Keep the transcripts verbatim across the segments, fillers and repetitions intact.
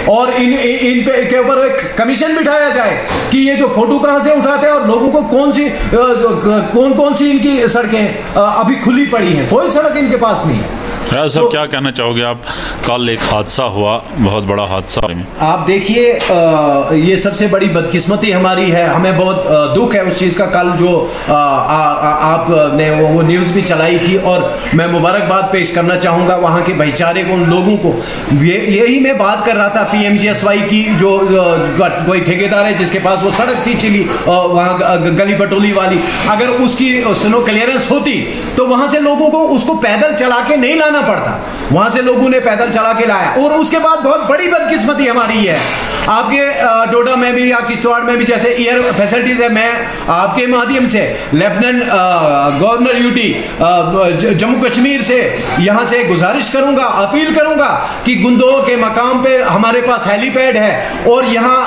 और इन इन पे के ऊपर एक कमीशन बिठाया जाए कि ये जो फोटो कहां से उठाते हैं और लोगों को कौन सी कौन कौन सी इनकी सड़कें अभी खुली पड़ी हैं, कोई सड़क इनके पास नहीं है। राजा साहब, क्या कहना चाहोगे आप? कल एक हादसा हुआ, बहुत बड़ा हादसा। आप देखिए, ये सबसे बड़ी बदकिस्मती हमारी है, हमें बहुत दुख है उस चीज़ का। कल जो आपने वो, वो न्यूज़ भी चलाई थी, और मैं मुबारकबाद पेश करना चाहूँगा वहाँ के भाईचारे को, उन लोगों को। ये यही मैं बात कर रहा था P M G S Y की, जो कोई ठेकेदार है जिसके पास वो सड़क थी चिली वहाँ गली बटोली वाली, अगर उसकी स्नो क्लियरेंस होती तो वहाँ से लोगों को उसको पैदल चला के नहीं लाना पड़ता, वहां से लोगों ने पैदल चला के लाया। और उसके बाद बहुत बड़ी बदकिस्मती हमारी है, आपके डोडा में भी या किश्तवाड़ में भी जैसे एयर फैसिलिटीज है, मैं आपके माध्यम से lieutenant governor UT Jammu Kashmir से यहां से गुजारिश करूंगा, अपील करूंगा कि गुंदोह के मकाम पे हमारे पास हेलीपैड है, और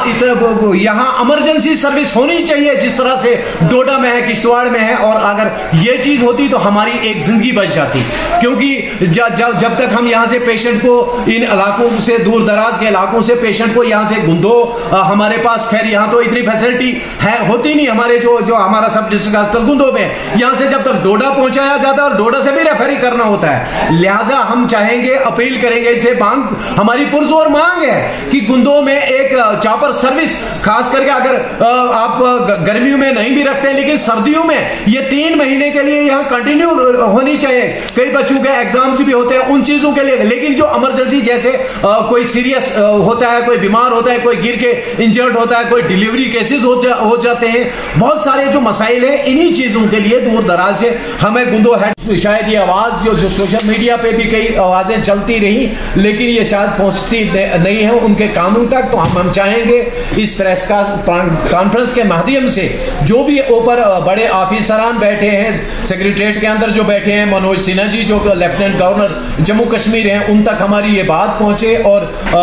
यहां यहां इमरजेंसी सर्विस होनी चाहिए जिस तरह से डोडा में है, किश्तवाड़ में है। और अगर ये चीज होती तो हमारी एक जिंदगी बच जाती, क्योंकि जब जब जब तक हम यहाँ से पेशेंट को इन इलाकों से, दूर दराज के इलाकों से पेशेंट को यहाँ से गुंदोह, हमारे पास खैर यहाँ तो इतनी फैसिलिटी है होती नहीं, हमारे जो जो हमारा सब डिस्ट्रिक्ट हॉस्पिटल गुंदोह में, यहाँ से जब तक डोडा पहुंचाया जाता है और डोडा से भी रेफरी करना होता है। लिहाजा हम चाहेंगे, अपील करेंगे, इनसे मांग, हमारी पुरजोर मांग है कि गुंदोह में एक चॉपर सर्विस, खास करके अगर आप गर्मियों में नहीं भी रखते लेकिन सर्दियों में ये तीन महीने के लिए यहाँ कंटिन्यू होनी चाहिए। कई बच्चों के एग्जाम्स भी होते हैं उन चीजों के लिए, लेकिन जो इमरजेंसी जैसे आ, कोई सीरियस आ, होता है, कोई बीमार होता है, कोई गिर के इंजर्ड होता है, कोई डिलीवरी केसेस हो, जा, हो जाते हैं, बहुत सारे जो मसाइल हैं, इन्हीं चीजों के लिए दूर दराज से हमें गुंदोह है। शायद ये आवाज जो, जो सोशल मीडिया पे भी कई आवाजें चलती रही, लेकिन ये शायद पहुंचती नहीं है उनके कानून तक। तो हम हम चाहेंगे इस प्रेस का कॉन्फ्रेंस के माध्यम से जो भी ऊपर बड़े ऑफिसरान बैठे हैं सेक्रेटरीट के अंदर, जो बैठे हैं, मनोज सिन्हा जी जो लेफ्टिनेंट गवर्नर जम्मू कश्मीर हैं, उन तक हमारी ये बात पहुंचे और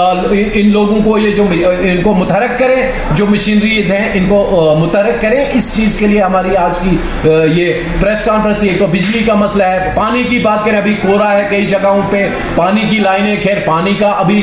इन लोगों को ये जो इनको मुतहरक करें, जो मशीनरीज हैं इनको मुतहरक करें। इस चीज के लिए हमारी आज की ये प्रेस कॉन्फ्रेंस थी। एक तो बिजली का मसला है, पानी की बात करें, अभी कोरा है कई जगहों पे, पानी की लाइनें, खैर पानी का अभी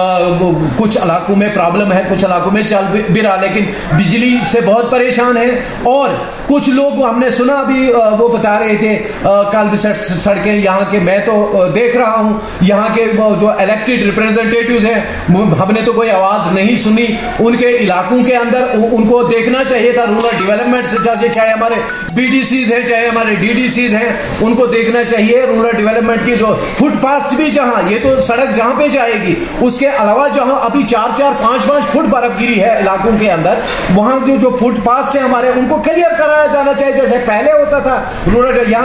कुछ इलाकों में प्रॉब्लम है, कुछ इलाकों में चल भी रहा, लेकिन बिजली से बहुत परेशान है। और कुछ लोग हमने सुना अभी वो बता रहे थे कल भी सड़कें यहाँ के, मैं तो देख रहा हूँ यहाँ के जो इलेक्टेड रिप्रेजेंटेटिव्स हैं, हमने तो कोई आवाज नहीं सुनी उनके इलाकों के अंदर। उनको देखना चाहिए था, रूरल डेवलपमेंट से, चाहे हमारे बीडीसीज हैं, चाहे हमारे डीडीसीज हैं, उनको देखना चाहिए रूरल डेवलपमेंट की जो फुटपाथ भी, जहां ये तो सड़क जहां पे जाएगी, उसके अलावा जहां अभी चार चार पांच पांच फुट बर्फगिरी है इलाकों के अंदर, वहां जो जो फुटपाथ से हमारे उनको क्लियर कराया जाना चाहिए जैसे पहले होता था। रूरल यहाँ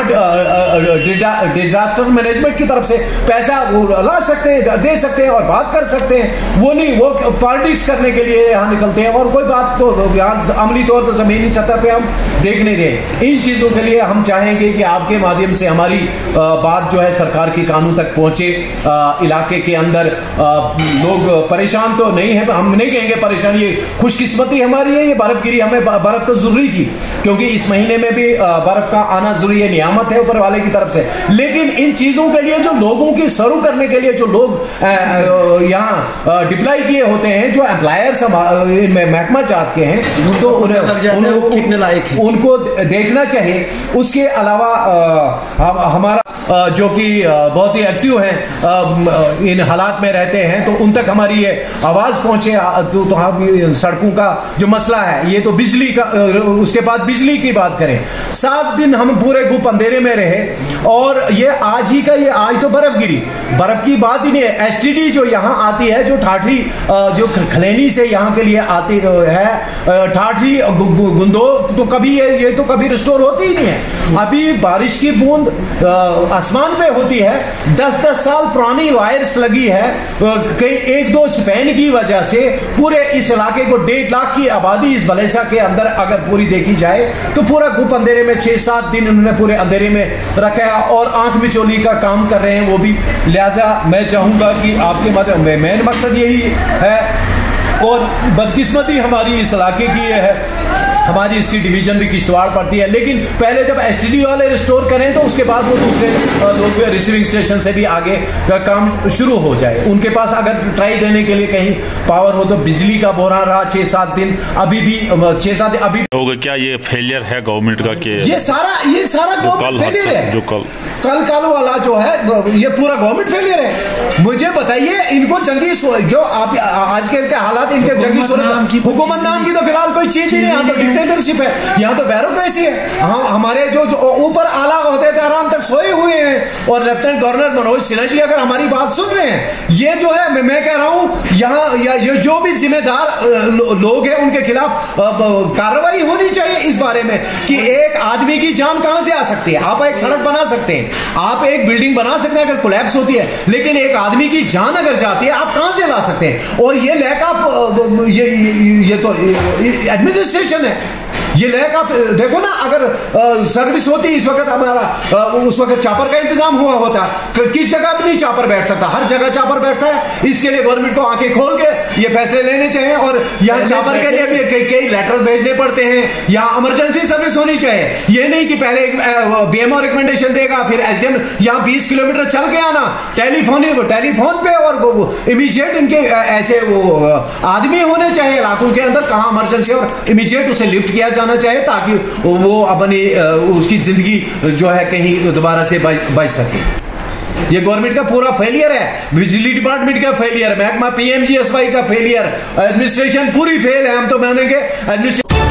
डिजास्टर मैनेजमेंट की तरफ से पैसा वो ला सकते हैं, दे सकते हैं और बात कर सकते हैं, वो नहीं, वो पॉलिटिक्स करने के लिए यहाँ निकलते हैं और कोई बात तो यहाँ अमली तौर पर जमीनी सतह पे हम देख नहीं रहे। इन चीजों के लिए हम चाहेंगे कि आपके माध्यम से हमारी बात जो है सरकार के कानून तक पहुंचे। इलाके के अंदर लोग परेशान तो नहीं है, हम नहीं कहेंगे परेशान, ये खुशकिस्मती हमारी है, ये बर्फगिरी, हमें बर्फ तो जरूरी थी क्योंकि इस महीने में भी बर्फ का आना जरूरी है, नियामत है ऊपर वाले की तरफ से। लेकिन इन चीजों के लिए जो लोगों की शुरू करने के लिए जो लोग यहाँ डिप्लाई किए होते हैं, जो एम्प्लॉयर्स महकमा जात के हैं, तो उनको देखना चाहिए। उसके अलावा हमारा जो कि बहुत ही एक्टिव हैं, इन हालात में रहते हैं, तो उन तक हमारी ये आवाज पहुंचे। तो, तो हम सड़कों का जो मसला है, ये तो बिजली का, उसके बाद बिजली की बात करें, सात दिन हम पूरे गुप अंधेरे में रहे और ये आज ही का, ये आज तो बर्फ गिरी, बर्फ की बात ही नहीं है। एसटीडी जो यहाँ आती है, जो ठाठरी जो खलेनी से यहाँ के लिए आती है, ठाठरी गुंदोह, तो कभी ये ये तो कभी रिस्टोर होती ही नहीं है। अभी बारिश की बूंद आसमान पे होती है, दस दस साल पुरानी वायर्स लगी है, कई एक दो स्पेन की वजह से पूरे इस इलाके को डेढ़ लाख की आबादी इस बलेसा के अंदर अगर पूरी देखी जाए तो पूरा गुप अंधेरे में छह सात दिन उन्होंने पूरे अंधेरे में रखा है और आंख मिचोली का काम कर रहे हैं वो भी। लिहाजा मैं चाहूंगा कि आपके माध्यम में मेन मकसद यही है, और बदकिस्मती हमारी इस इलाके की ये है हमारी इसकी डिवीजन भी किश्तवाड़ पड़ती है, लेकिन पहले जब एसटीडी वाले रिस्टोर करें तो उसके बाद वो दूसरे लोग रिसीविंग स्टेशन से भी आगे का काम शुरू हो जाए। उनके पास अगर ट्राई देने के लिए कहीं पावर हो तो बिजली का बोरा रहा छह सात दिन, अभी भी छह सात दिन अभी होगा। क्या ये फेलियर है गवर्नमेंट का? कि ये सारा ये सारा गवर्नमेंट फेलियर है। जो कल कल कल वाला जो है ये पूरा गवर्नमेंट फेलियर है। मुझे बताइए, इनको जंगी जो आप आज के हालात, इनके जंगी हुकूमत नाम की तो फिलहाल कोई चीज ही नहीं। यहाँ तो डिक्टेटरशिप है, यहाँ तो ब्यूरोक्रेसी है। हम हमारे जो ऊपर आला होते थे आराम तक सोए हुए हैं, और लेफ्टिनेंट गवर्नर मनोज सिन्हा जी अगर हमारी बात सुन रहे हैं, ये जो है मैं, मैं कह रहा हूँ यहाँ ये जो भी जिम्मेदार लोग हैं उनके खिलाफ कार्रवाई होनी चाहिए इस बारे में कि एक आदमी की जान कहां से आ सकती है। आप एक सड़क बना सकते हैं, आप एक बिल्डिंग बना सकते हैं अगर कोलैप्स होती है, लेकिन एक आदमी की जान अगर जाती है आप कहां से ला सकते हैं? और ये लैक ऑफ ये ये तो एडमिनिस्ट्रेशन है, ये लैक ऑफ देखो ना। अगर आ, सर्विस होती इस वक्त हमारा आ, उस वक्त चापर का इंतजाम हुआ होता, किस जगह भी नहीं चापर बैठ सकता, हर जगह चापर बैठता है। इसके लिए गवर्नमेंट को आंखें खोल के ये फैसले लेने चाहिए, और यहाँ चापर के लिए भी कई कई लेटर भेजने पड़ते हैं। यहाँ इमरजेंसी सर्विस होनी चाहिए, ये नहीं कि पहले बीएमओ रिकमेंडेशन देगा फिर एसडीएम यहाँ बीस किलोमीटर चल के आना टेलीफोन टेलीफोन पे, और इमीडिएट इनके ऐसे वो आदमी होने चाहिए इलाकों के अंदर कहाँ इमरजेंसी, और इमीडिएट उसे लिफ्ट किया जाना चाहिए ताकि वो अपनी उसकी जिंदगी जो है कहीं दोबारा से बच सके। ये गवर्नमेंट का पूरा फेलियर है, बिजली डिपार्टमेंट का फेलियर, महकमा पीएमजीएसवाई का फेलियर, एडमिनिस्ट्रेशन पूरी फेल है। हम तो मानेंगे एडमिनिस्ट्रेशन